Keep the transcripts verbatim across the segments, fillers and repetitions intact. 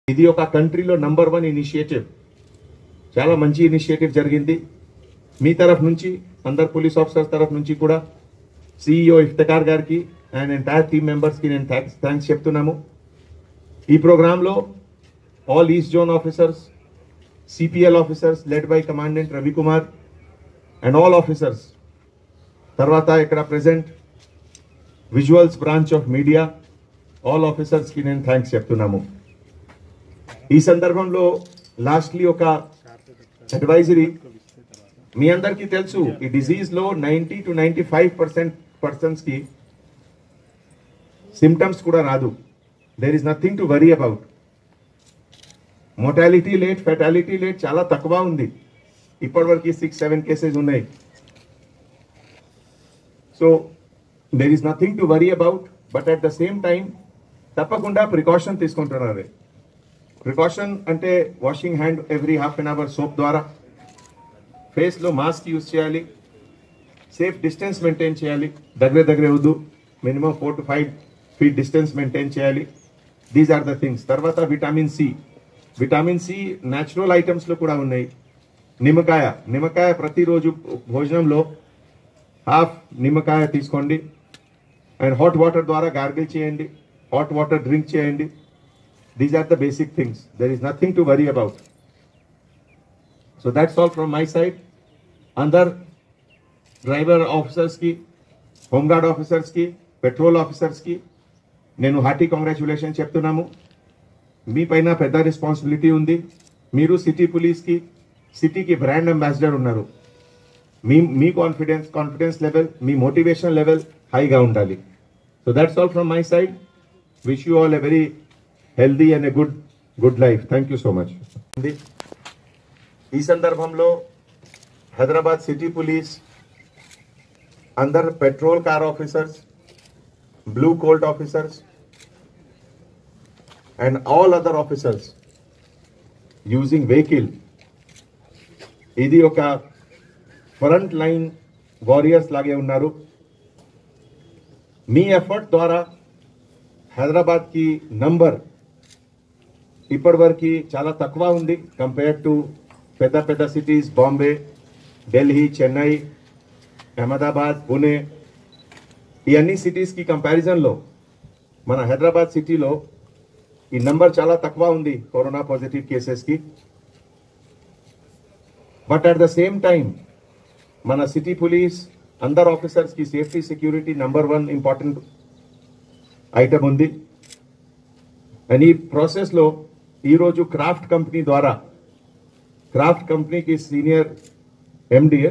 ఇది ఒక కంట్రీలో నంబర్ వన్ ఇనిషియేటివ్, చాలా మంచి ఇనిషియేటివ్ జరిగింది. మీ తరఫు నుంచి అందరు పోలీస్ ఆఫీసర్స్ తరఫు నుంచి కూడా సిఇఓ ఇఫ్తిఖార్ గారికి అండ్ ఎంటైర్ టీమ్ మెంబర్స్కి నేను థ్యాంక్స్ థ్యాంక్స్ చెప్తున్నాము. ఈ ప్రోగ్రాంలో all east zone officers, CPL officers led by commandant Ravikumar and all officers, తర్వాత ఇక్కడ present visuals branch of media all ఆఫీసర్స్కి నేను థ్యాంక్స్ చెప్తున్నాము. ఈ సందర్భంలో లాస్ట్లీ ఒక అడ్వైజరీ, మీ అందరికీ తెలుసు ఈ డిజీజ్లో ninety two ninety five percent పర్సన్స్కి సిమ్టమ్స్ కూడా రాదు. There is nothing to worry about. Mortality rate, fatality rate చాలా తక్కువ ఉంది. ఇప్పటివరకు సిక్స్ సెవెన్ కేసెస్ ఉన్నాయి. So there is nothing to worry about. But at the same time తప్పకుండా precaution తీసుకుంటున్నారు. ప్రికాషన్ అంటే washing hand every half an hour soap ద్వారా, ఫేస్లో మాస్క్ యూజ్ చేయాలి, సేఫ్ డిస్టెన్స్ మెయింటైన్ చేయాలి, దగ్గర దగ్గర వద్దు, minimum four to five feet distance maintain చేయాలి. These are the things. తర్వాత vitamin C, vitamin C natural ఐటమ్స్లో కూడా ఉన్నాయి. నిమ్మకాయ, నిమ్మకాయ ప్రతిరోజు భోజనంలో హాఫ్ నిమ్మకాయ తీసుకోండి అండ్ హాట్ వాటర్ ద్వారా గార్గిల్ చేయండి, హాట్ వాటర్ డ్రింక్ చేయండి. These are the basic things. There is nothing to worry about. So that's all from my side. Under driver officers ki, home guard officers ki, patrol officers ki, nenu hearty congratulations cheptunnamu. మీ పైన పెద్ద responsibility ఉంది. మీరు city police కి, సిటీకి brand ambassador ఉన్నారు. మీ మీ కాన్ఫిడెన్స్ కాన్ఫిడెన్స్ లెవెల్, మీ మోటివేషన్ లెవెల్ హైగా ఉండాలి. So that's all from my side. Wish you all a very healthy and a good good life. Thank you so much. ఈ సందర్భంలో హైదరాబాద్ సిటీ పోలీస్ అందర్ patrol car officers, blue colt officers and all other officers using vehicle, ఇది ఒక front line warriors లాగే ఉన్నారు. మీ effort ద్వారా హైదరాబాద్ కి number ఇప్పటివరకు చాలా తక్కువ ఉంది కంపేర్ టు పెద్ద పెద్ద సిటీస్, బాంబే, ఢిల్లీ, చెన్నై, అహ్మదాబాద్, పూణే. ఈ అన్ని సిటీస్కి కంపారిజన్లో మన హైదరాబాద్ సిటీలో ఈ నంబర్ చాలా తక్కువ ఉంది కరోనా పాజిటివ్ కేసెస్కి. But at the same time మన సిటీ పోలీస్ అందరు ఆఫీసర్స్కి safety security number one important item ఉంది. అండ్ ఈ ప్రాసెస్లో ఈరోజు క్రాఫ్ట్ కంపెనీ ద్వారా, క్రాఫ్ట్ కంపెనీకి సీనియర్ ఎండిఏ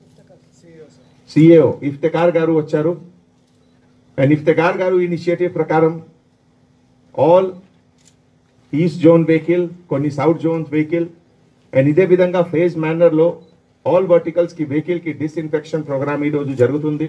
సిఏఓ ఇఫ్తిఖార్ గారు వచ్చారు. అండ్ ఇఫ్తిఖార్ గారు ఇనిషియేటివ్ ప్రకారం ఆల్ ఈస్ట్ జోన్ వెహికల్, కొన్ని సౌత్ జోన్ వెహికల్ అండ్ ఇదే విధంగా ఫేజ్ మేనర్లో ఆల్ వర్టికల్స్కి వెహికల్కి డిస్ఇన్ఫెక్షన్ ప్రోగ్రామ్ ఈరోజు జరుగుతుంది.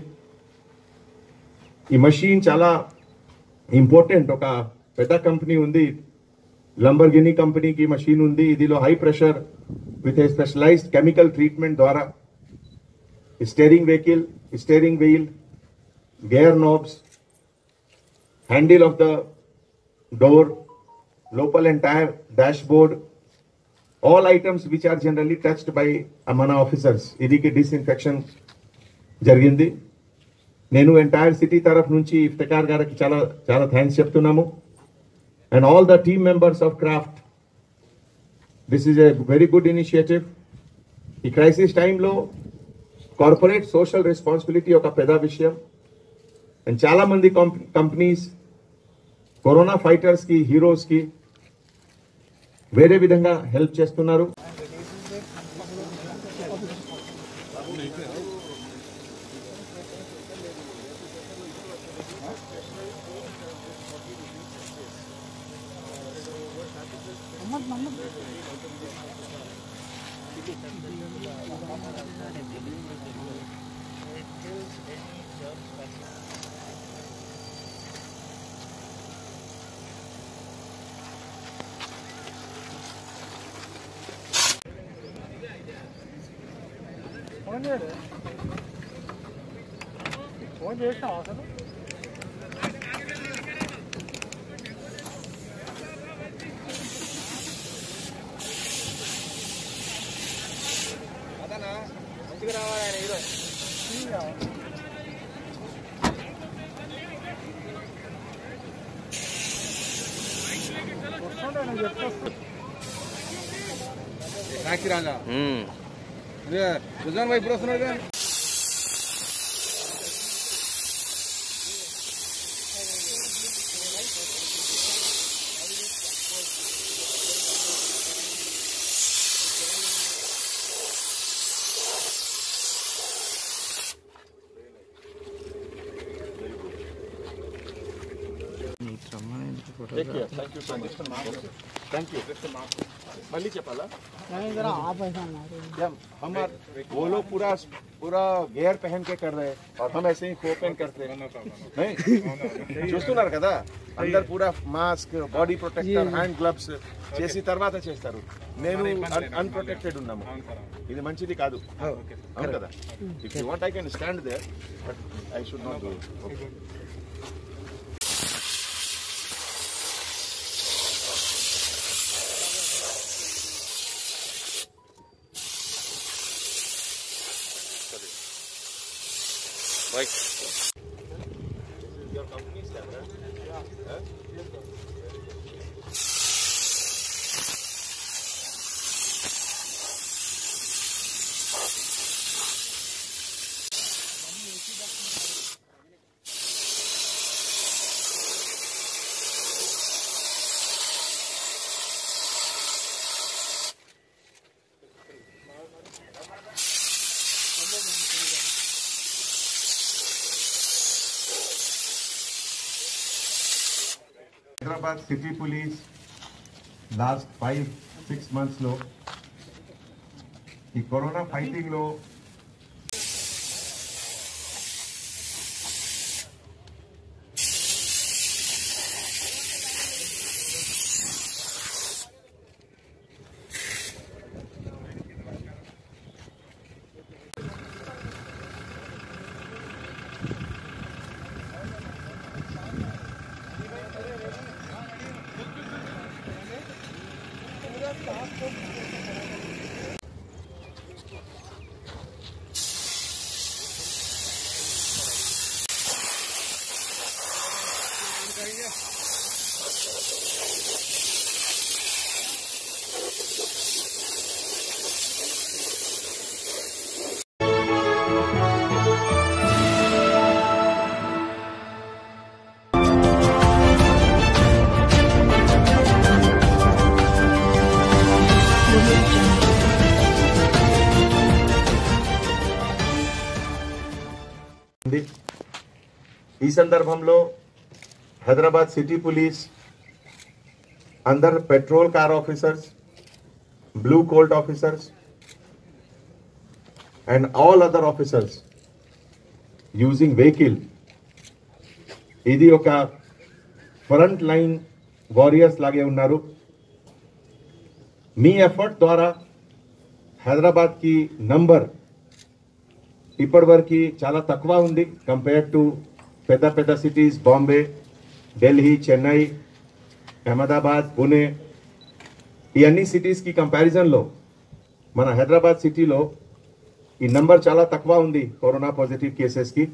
ఈ మషీన్ చాలా ఇంపార్టెంట్. ఒక పెద్ద కంపెనీ ఉంది, లంబర్గినీ కంపెనీకి మషీన్ ఉంది. ఇదిలో high pressure with a specialised chemical treatment ద్వారా steering vehicle, steering wheel, gear knobs, handle of the door, లోపల entire dash board, all items which are generally touched by మన ఆఫీసర్స్, ఇదికి డిస్ఇన్ఫెక్షన్ జరిగింది. నేను ఎంటైర్ సిటీ తరఫు నుంచి ఇఫ్తిఖార్ గారికి చాలా చాలా థ్యాంక్స్ చెప్తున్నాము. And all the team members of Craft, this is a very good initiative. ఈ క్రైసిస్ టైంలో కార్పొరేట్ సోషల్ రెస్పాన్సిబిలిటీ ఒక పెద్ద విషయం. అండ్ చాలా మంది కంపెనీస్ కరోనా ఫైటర్స్కి, హీరోస్కి వేరే విధంగా హెల్ప్ చేస్తున్నారు. ఫోన్ చేసినావా అసలు? రాజా రుజాన్ భాయ్ ఇప్పుడు వస్తున్నాడు కదా. Thank you so much. Thank you. मल्ली चपाला हम वो लोग पूरा पूरा गेयर पहन के कर रहे हैं और हम ऐसे ही को पहन करते हैं नहीं చూస్తున్నారు కదా అందరు పూరా mask body protector hand gloves చేసి తర్వాత చేస్తారు నేను అన్‌ప్రొటెక్టెడ్ ఉన్నాము ఇది మంచిది కాదు అవును కదా if you want I can stand there but I should not do it Right. This is your company's camera? Yeah. Huh? Yes, sir. Hyderabad City Police last five six months lo ee corona fighting lo ఈ సందర్భంలో Hyderabad city police అందరు patrol car officers blue colt officers and all other officers using vehicle ఇది ఒక front line warriors లాగే ఉన్నారు మీ effort ద్వారా హైదరాబాద్ కి number ఇప్పటివరకు చాలా తక్కువ ఉంది కంపేర్ టు పెద్ద పెద్ద సిటీస్ బాంబే ఢిల్లీ చెన్నై అహ్మదాబాద్ పుణే ఈ అన్ని సిటీస్ కి కంపారిజన్ లో మన హైదరాబాద్ సిటీలో ఈ నంబర్ చాలా తక్కువ ఉంది కరోనా పాజిటివ్ కేసెస్ కి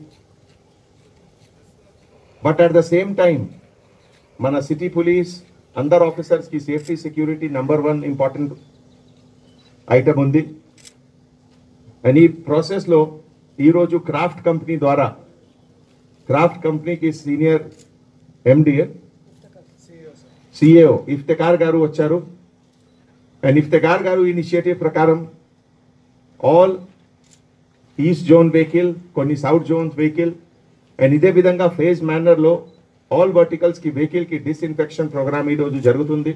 but at the same time మన సిటీ పోలీస్ అందరు ఆఫీసర్స్ కి safety security number one important item ఉంది అండ్ ఈ ప్రాసెస్ లో ఈ రోజు క్రాఫ్ట్ కంపెనీ ద్వారా క్రాఫ్ట్ కంపెనీకి సీనియర్ ఎండిఏ సిఏఓ ఇఫ్తికార్ గారు వచ్చారు అండ్ ఇఫ్తికార్ గారు ఇనిషియేటివ్ ప్రకారం ఆల్ ఈస్ట్ జోన్ వెహికల్ కొన్ని సౌత్ జోన్ వెహికల్ అండ్ ఇదే విధంగా ఫేజ్ మేనర్ లో ఆల్ వర్టికల్స్ కి వెహికల్ కి డిస్ఇన్ఫెక్షన్ ప్రోగ్రామ్ ఈ రోజు జరుగుతుంది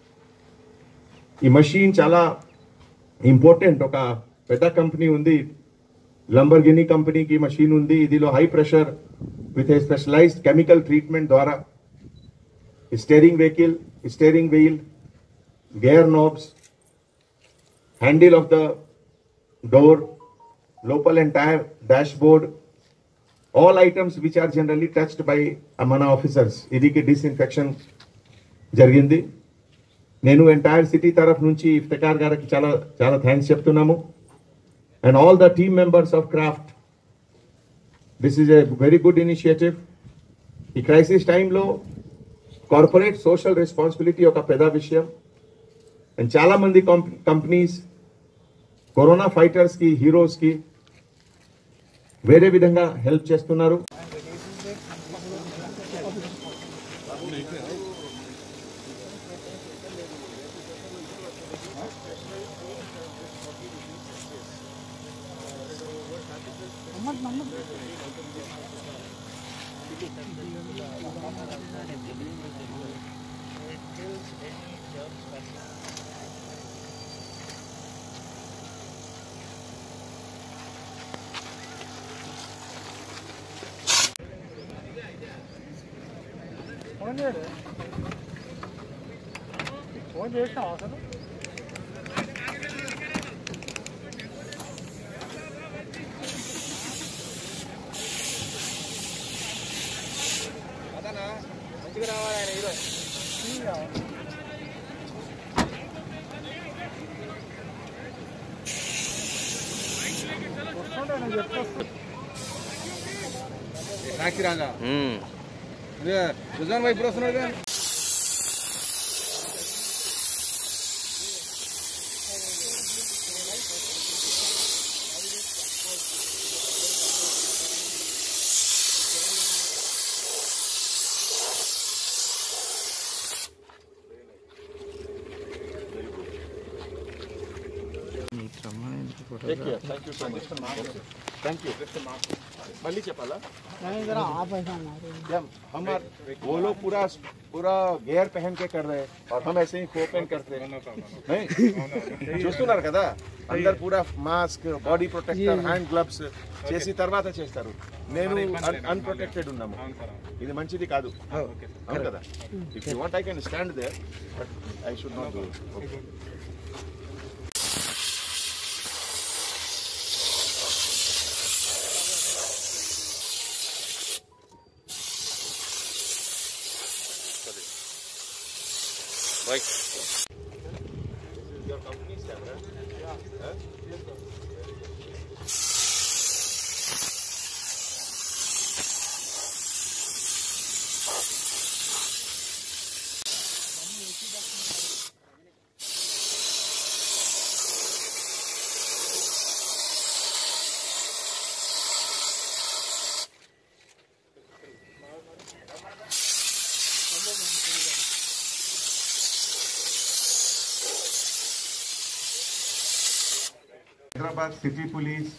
ఈ మషీన్ చాలా ఇంపార్టెంట్ ఒక పెద్ద కంపెనీ ఉంది లంబర్గినీ కంపెనీ की मशीन ఉంది ఇదిలో high pressure with a specialised chemical treatment ద్వారా steering vehicle steering wheel gear knobs handle of the door లోపల్ entire dashboard all items which are generally touched by మన ఆఫీసర్స్ ఇదికి డిస్ఇన్ఫెక్షన్ జరిగింది నేను ఎంటైర్ సిటీ తరఫు నుంచి ఇఫ్తికార్ గారికి చాలా చాలా థ్యాంక్స్ చెప్తున్నాము and all the team members of craft this is a very good initiative. ఈ క్రైసిస్ టైంలో కార్పొరేట్ సోషల్ రెస్పాన్సిబిలిటీ ఒక పెద్ద విషయం. అండ్ చాలా మంది కంపెనీస్ కరోనా ఫైటర్స్ కి, హీరోస్ కి వేరే విధంగా హెల్ప్ చేస్తున్నారు. ఫోన్ చేసినావా అసలు? అదనా మంచిగా రావాలి ఆయన హీరో. సాక్షి రాజా రుజాన్ భాయ్ ఇప్పుడు వస్తున్నాడు కదా. Thank you. मल्ली चपाला नहीं जरा आप ऐसा मारो. जब हम वो लोग पूरा पूरा गेयर पहन के कर रहे हैं और हम ऐसे ही ओपन करते हैं. नहीं చూస్తున్నారు కదా, అందరు పూరా mask, body protector, hand gloves చేసి తర్వాత చేస్తారు. నేను అన్ప్రొటెక్టెడ్ ఉన్నాము. ఇది మంచిది కాదు. అవును కదా. If you want I can stand there, but I should not do it. Right. This is your company's camera? Yeah. Huh? Yes, sir. Hyderabad city police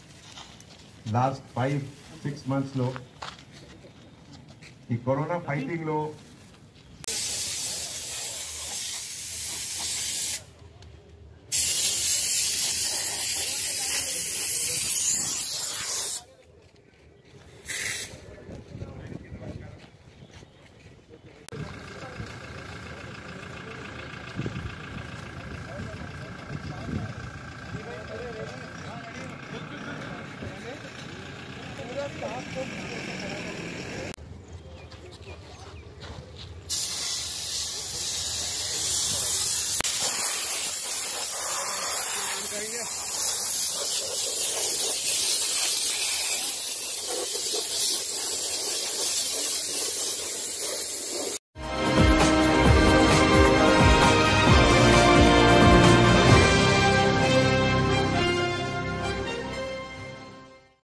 last five six మంత్స్లో ఈ కరోనా ఫైటింగ్లో